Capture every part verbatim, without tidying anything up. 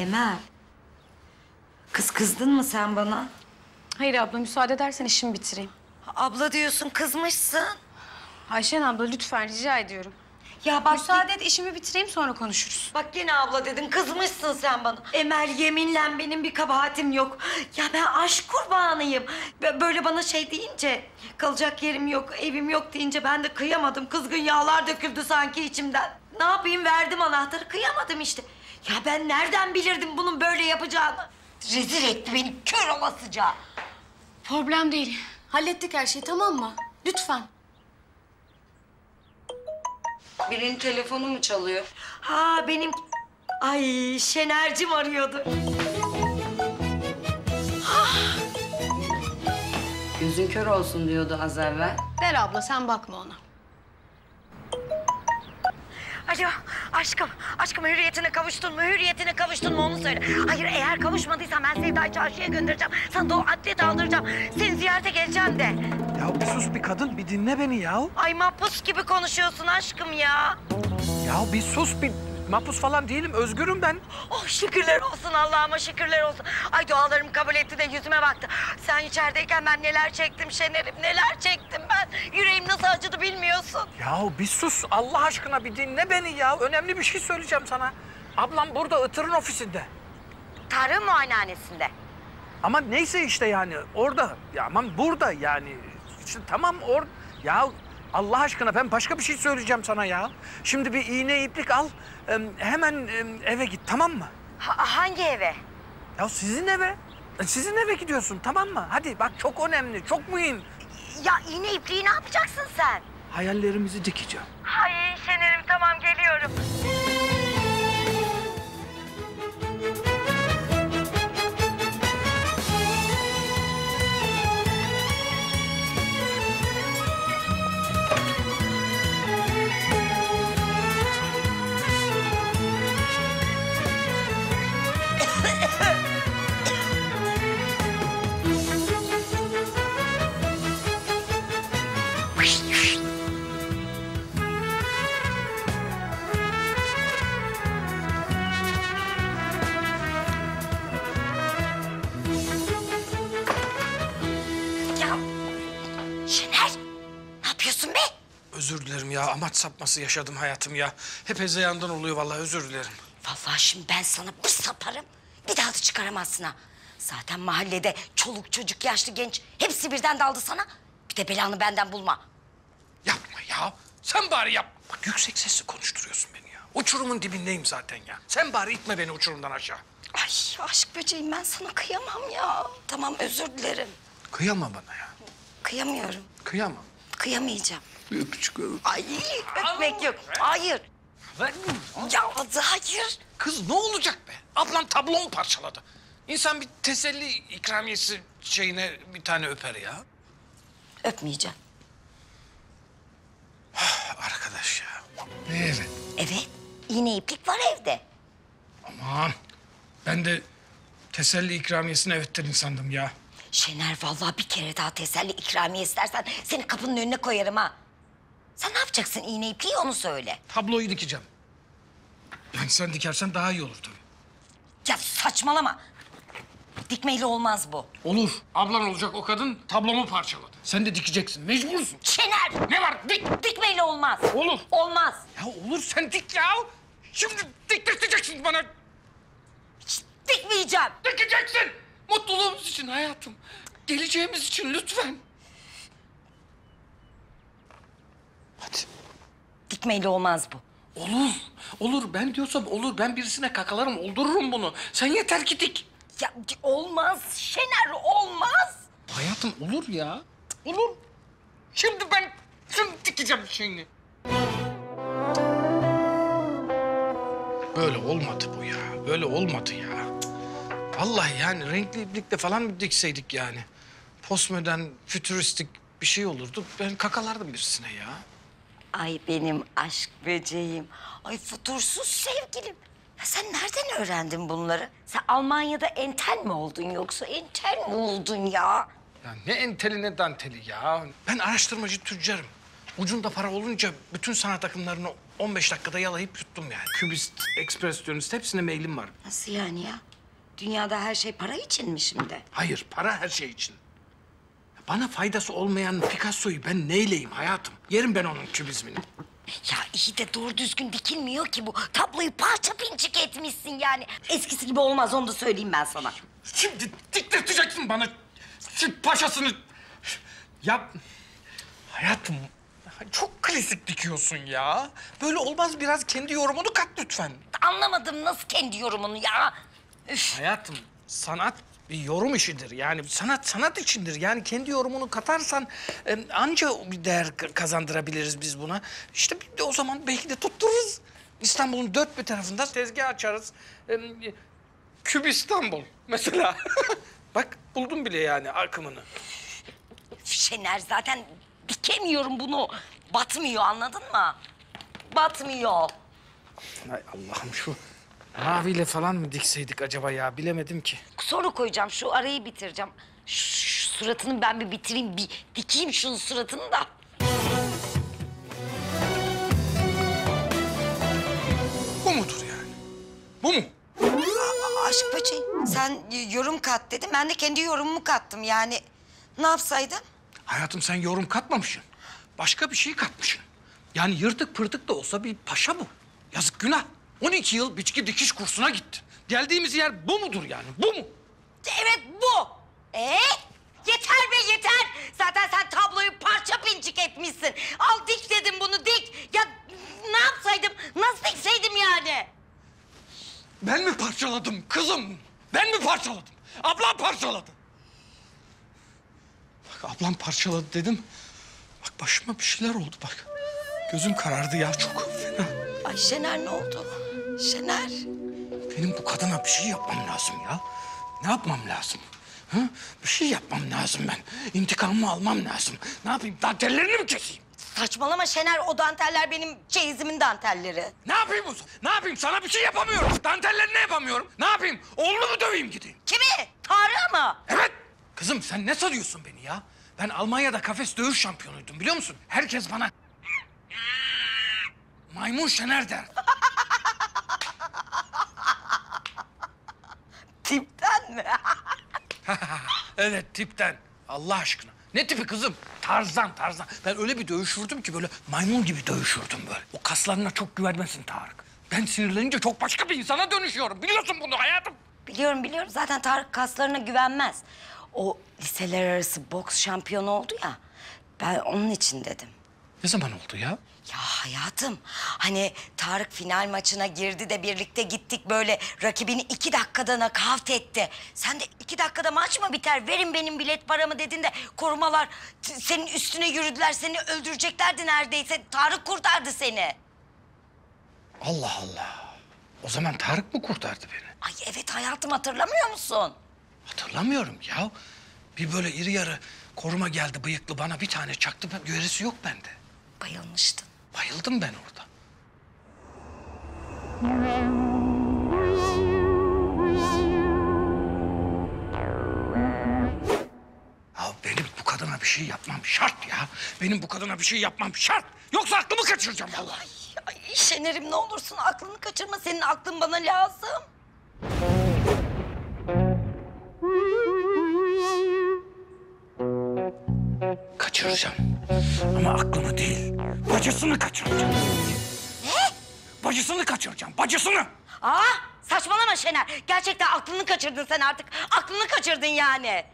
Emel. Kız kızdın mı sen bana? Hayır abla, müsaade edersen işimi bitireyim. Abla diyorsun, kızmışsın. Ayşen abla lütfen rica ediyorum. Ya bak, Müsaade et, işimi bitireyim sonra konuşuruz. bak yine abla dedin, kızmışsın sen bana. Emel, yeminle benim bir kabahatim yok. Ya ben aşk kurbanıyım. Bö- Böyle bana şey deyince, kalacak yerim yok, evim yok deyince ben de kıyamadım. Kızgın yağlar döküldü sanki içimden. Ne yapayım, verdim anahtarı, kıyamadım işte. Ya ben nereden bilirdim bunun böyle yapacağını? Rezil etti beni kör olasıca. Problem değil. Hallettik her şeyi, tamam mı? Lütfen. Birinin telefonu mu çalıyor? Ha benim... Ay Şener'cim arıyordu. Gözün kör olsun diyordu az evvel. Ver abla, sen bakma ona. Alo aşkım, aşkım hürriyetine kavuştun mu? Hürriyetine kavuştun mu onu söyle. Hayır, eğer kavuşmadıysan ben Sevda'yı çarşıya göndereceğim. Sana da o atlet aldıracağım. Seni ziyarete geleceğim de. Ya bir sus bir kadın, bir dinle beni ya. Ay mahpus gibi konuşuyorsun aşkım ya. Ya bir sus, bir mahpus falan değilim, özgürüm ben. Oh şükürler olsun Allah'ıma, şükürler olsun. Ay dualarımı kabul etti de yüzüme baktı. Sen içerideyken ben neler çektim Şener'im, neler çektim ben. Yüreğim nasıl acıdı bilmiyorsun. Ya bir sus, Allah aşkına bir dinle beni ya. Önemli bir şey söyleyeceğim sana. Ablam burada, Itır'ın ofisinde. Tarık muayenehanesinde. Ama neyse işte yani, orada. Ya aman burada yani. İşte tamam or... Ya Allah aşkına ben başka bir şey söyleyeceğim sana ya. Şimdi bir iğne iplik al, em, hemen em, eve git, tamam mı? Ha- hangi eve? Ya sizin eve. Sizin eve gidiyorsun, tamam mı? Hadi bak, çok önemli, çok mühim. Ya iğne ipliği ne yapacaksın sen? Hayallerimizi dikeceğim. Ay Şener'im tamam geliyorum. Ya Şener, ne yapıyorsun be? Özür dilerim ya, amaç sapması yaşadım hayatım ya. Hep hezeyandan oluyor vallahi, özür dilerim. Vallahi şimdi ben sana bir saparım, bir daha da çıkaramazsın ha. Zaten mahallede çoluk çocuk, yaşlı genç hepsi birden daldı sana. Bir de belanı benden bulma. Yapma ya, sen bari yap. Bak yüksek sesle konuşturuyorsun beni ya. Uçurumun dibindeyim zaten ya. Sen bari itme beni uçurumdan aşağı. Ay aşk böceğim, ben sana kıyamam ya. Tamam özür dilerim. Kıyama bana ya, Kıyamıyorum, kıyamam. kıyamayacağım. Bir öpücük öp. Ay öpmek yok, hayır. Ya hayır. Kız ne olacak be? Ablam tablomu parçaladı. İnsan bir teselli ikramiyesi şeyine bir tane öper ya. Öpmeyeceğim. Arkadaş ya. Ne evi? Evet, iğne iplik var evde. Aman. Ben de teselli ikramiyesine evet dedin sandım ya. Şener vallahi bir kere daha teselli ikramiye istersen seni kapının önüne koyarım ha. Sen ne yapacaksın iğne ipliği onu söyle. Tabloyu dikeceğim. Yani sen dikersen daha iyi olur tabii. Ya saçmalama. Dikmeyle olmaz bu. Olur. Ablan olacak o kadın tablomu parçaladı. Sen de dikeceksin. Mecbursun. Şener! Ne var? Dik. Dikmeyle olmaz. Olur. Olmaz. Ya olur sen dik ya. Şimdi diktirteceksin bana. Hiç dikmeyeceğim. Dikeceksin. Mutluluğumuz için hayatım. Geleceğimiz için lütfen. Hadi. Dikmeyle olmaz bu. Olur. Olur. Ben diyorsam olur. Ben birisine kakalarım. Oldururum bunu. Sen yeter ki dik. Ya olmaz Şener, olmaz. Hayatım olur ya. Olur. Şimdi ben şunu dikeceğim şeyini. Böyle olmadı bu ya. Böyle olmadı ya. Vallahi yani renkli iplikle falan mı dikseydik yani? Postmodern, fütüristik bir şey olurdu. Ben kakalardım birisine ya. Ay benim aşk böceğim. Ay futursuz sevgilim. Ya sen nereden öğrendin bunları? Sen Almanya'da entel mi oldun yoksa entel mi oldun ya? Ya ne enteli ne danteli ya. Ben araştırmacı tüccarım. Ucunda para olunca bütün sanat akımlarını on beş dakikada yalayıp yuttum yani. Kübist, ekspresyonist hepsine mailim var. Nasıl yani ya? Dünyada her şey para için mi şimdi? Hayır, para her şey için. Bana faydası olmayan Picasso'yu ben neyleyim hayatım? Yerim ben onun kübizmini. Ya iyi de doğru düzgün dikilmiyor ki bu. Tabloyu parça pinçik etmişsin yani. Eskisi gibi olmaz, onu da söyleyeyim ben sana. Şimdi dikleteceksin bana şu paşasını. Ya hayatım çok klasik dikiyorsun ya. Böyle olmaz, biraz kendi yorumunu kat lütfen. Anlamadım, nasıl kendi yorumunu ya? Üf. Hayatım sanat bir yorum işidir. Yani sanat sanat içindir. Yani kendi yorumunu katarsan e, anca bir değer k- kazandırabiliriz biz buna. İşte bir de o zaman belki de tuttururuz. İstanbul'un dört bir tarafında tezgah açarız. E, Küp İstanbul mesela. Bak buldum bile yani akımını. Şener, zaten dikemiyorum bunu. Batmıyor, anladın mı? Batmıyor. Ay Allah'ım, şu maviyle falan mı dikseydik acaba ya, bilemedim ki. Soru koyacağım, şu arayı bitireceğim. Şu, şu suratını ben bir bitireyim, bir dikeyim şunun suratını da. Bu mudur yani? Bu mu? Aa, aşk böceğim, sen yorum kat dedin, ben de kendi yorumumu kattım yani. Ne yapsaydım? Hayatım sen yorum katmamışsın. Başka bir şey katmışsın. Yani yırtık pırtık da olsa bir paşa bu. Yazık, günah. on iki yıl biçki dikiş kursuna gitti. Geldiğimiz yer bu mudur yani? Bu mu? Evet, bu. Ee? Yeter be yeter. Zaten sen tabloyu parça pinçik etmişsin. Al dik dedim, bunu dik. Ya ne yapsaydım? Nasıl dikseydim yani? Ben mi parçaladım kızım? Ben mi parçaladım? Ablam parçaladı. Bak ablam parçaladı dedim. Bak başıma bir şeyler oldu bak. Gözüm karardı ya, çok fena. Ay Şener, ne oldu? Şener. Benim bu kadına bir şey yapmam lazım ya. Ne yapmam lazım? Ha? Bir şey yapmam lazım ben. İntikamımı almam lazım. Ne yapayım? Dantellerini mi keseyim? Saçmalama Şener, o danteller benim çeyizimin dantelleri. Ne yapayım o zaman? Ne yapayım? Sana bir şey yapamıyorum. Dantellerini yapamıyorum. Ne yapayım? Oğlunu mu döveyim gideyim? Kimi? Tarık mı? Evet. Kızım sen ne sanıyorsun beni ya? Ben Almanya'da kafes dövüş şampiyonuydum, biliyor musun? Herkes bana maymun Şener der. Tipten mi? Evet, tipten. Allah aşkına. Ne tipi kızım? Tarzan, Tarzan. Ben öyle bir dövüşürdüm ki böyle maymun gibi dövüşürdüm böyle. O kaslarına çok güvenmesin Tarık. Ben sinirlenince çok başka bir insana dönüşüyorum. Biliyorsun bunu hayatım. Biliyorum biliyorum, zaten Tarık kaslarına güvenmez. O liseler arası boks şampiyonu oldu ya. Ben onun için dedim. Ne zaman oldu ya? Ya hayatım, hani Tarık final maçına girdi de birlikte gittik, böyle rakibini iki dakikada nakavt etti. Sen de iki dakikada maç mı biter, verin benim bilet paramı dedin de korumalar t- senin üstüne yürüdüler, seni öldüreceklerdi neredeyse. Tarık kurtardı seni. Allah Allah. O zaman Tarık mı kurtardı beni? Ay evet hayatım, hatırlamıyor musun? Hatırlamıyorum ya. Bir böyle iri yarı koruma geldi, bıyıklı, bana bir tane çaktı. Ben, gerisi yok bende. Bayılmıştın. Bayıldım ben orada. Ya benim bu kadına bir şey yapmam şart ya. Benim bu kadına bir şey yapmam şart. Yoksa aklımı kaçıracağım vallahi. Ay Şener'im, ne olursun aklını kaçırma, senin aklın bana lazım. Kaçıracağım. Ama aklımı değil, bacısını kaçıracağım. Ne? Bacısını kaçıracağım, bacısını. Aa, saçmalama Şener. Gerçekten aklını kaçırdın sen artık. Aklını kaçırdın yani.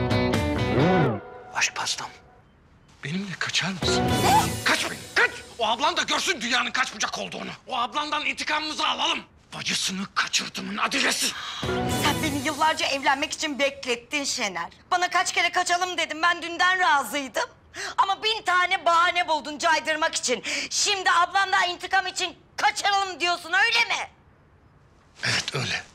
Aşk pastam. Benimle kaçar mısın? Ne? Kaçmayın, kaç! O ablan da görsün dünyanın kaç bucak olduğunu. O ablandan intikamımızı alalım. Bacısını kaçırdığımın adresi. Sen beni yıllarca evlenmek için beklettin Şener. Bana kaç kere kaçalım dedim, ben dünden razıydım. Ama bin tane bahane buldun caydırmak için. Şimdi ablamdan intikam için kaçalım diyorsun, öyle mi? Evet öyle.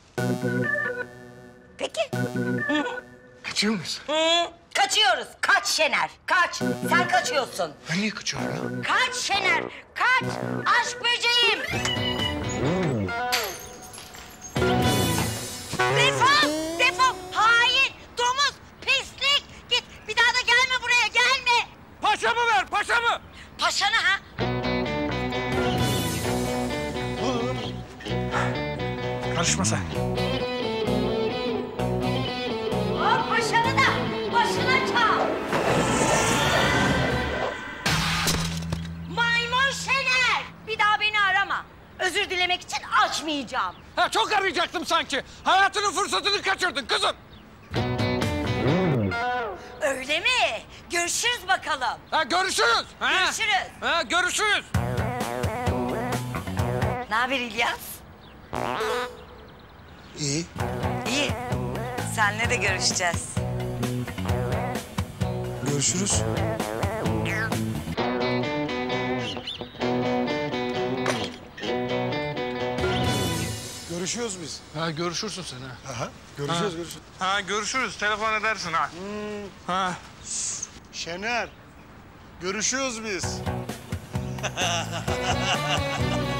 Peki. Kaçıyor muyuz? Hı, kaçıyoruz. Kaç Şener, kaç. Sen kaçıyorsun. Ben niye kaçıyorum ya? Kaç Şener, kaç. Aşk böceğim. Defol, defol. Hain, domuz, pislik. Git, bir daha da gelme buraya, gelme. Paşamı ver, paşamı! paşanı ha? Karışma sen. O paşanı da başına çal. Maymun Şener! Bir daha beni arama. Özür dilemek için açmayacağım. Ha, çok arayacaktım sanki. Hayatının fırsatını kaçırdın kızım. Öyle mi? Görüşürüz bakalım. Ha, görüşürüz. Ha? Görüşürüz. Ha, görüşürüz. Ne haber İlyas? İyi. İyi. Seninle de görüşeceğiz. Görüşürüz. Görüşüyoruz biz. Ha, görüşürsün sen ha. Aha. Görüşürüz, görüşürüz. Ha, görüşürüz. Telefon edersin ha. Ha. Şener. Görüşüyoruz biz.